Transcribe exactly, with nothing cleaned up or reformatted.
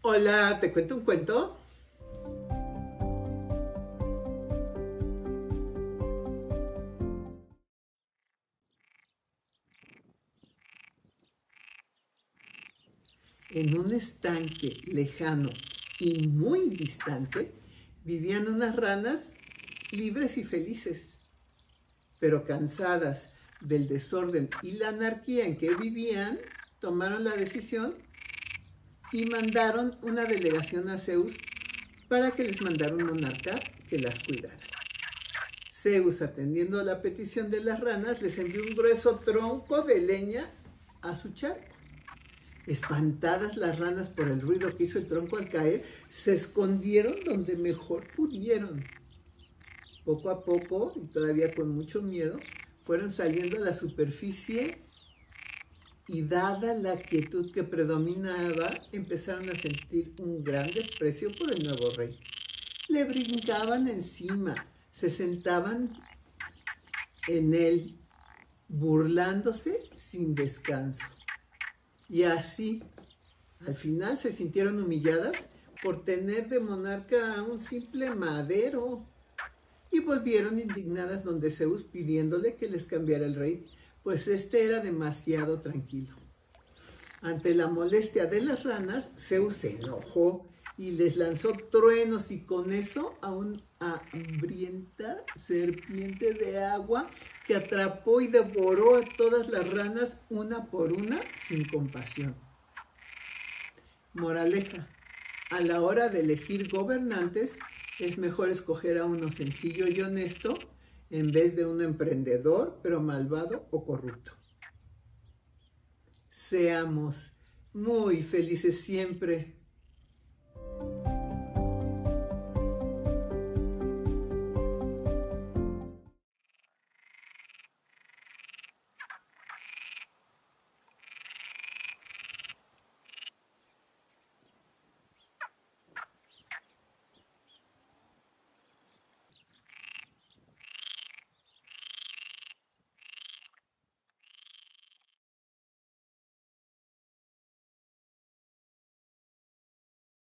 Hola, ¿te cuento un cuento? En un estanque lejano y muy distante vivían unas ranas libres y felices, pero cansadas del desorden y la anarquía en que vivían, tomaron la decisión y mandaron una delegación a Zeus para que les mandara un monarca que las cuidara. Zeus, atendiendo a la petición de las ranas, les envió un grueso tronco de leña a su charco. Espantadas las ranas por el ruido que hizo el tronco al caer, se escondieron donde mejor pudieron. Poco a poco, y todavía con mucho miedo, fueron saliendo a la superficie y, dada la quietud que predominaba, empezaron a sentir un gran desprecio por el nuevo rey. Le brincaban encima, se sentaban en él, burlándose sin descanso. Y así, al final se sintieron humilladas por tener de monarca a un simple madero y volvieron indignadas donde Zeus pidiéndole que les cambiara el rey, pues este era demasiado tranquilo. Ante la molestia de las ranas, Zeus se enojó y les lanzó truenos y con eso a una hambrienta serpiente de agua que atrapó y devoró a todas las ranas una por una sin compasión. Moraleja: a la hora de elegir gobernantes es mejor escoger a uno sencillo y honesto en vez de un emprendedor pero malvado o corrupto. Seamos muy felices siempre.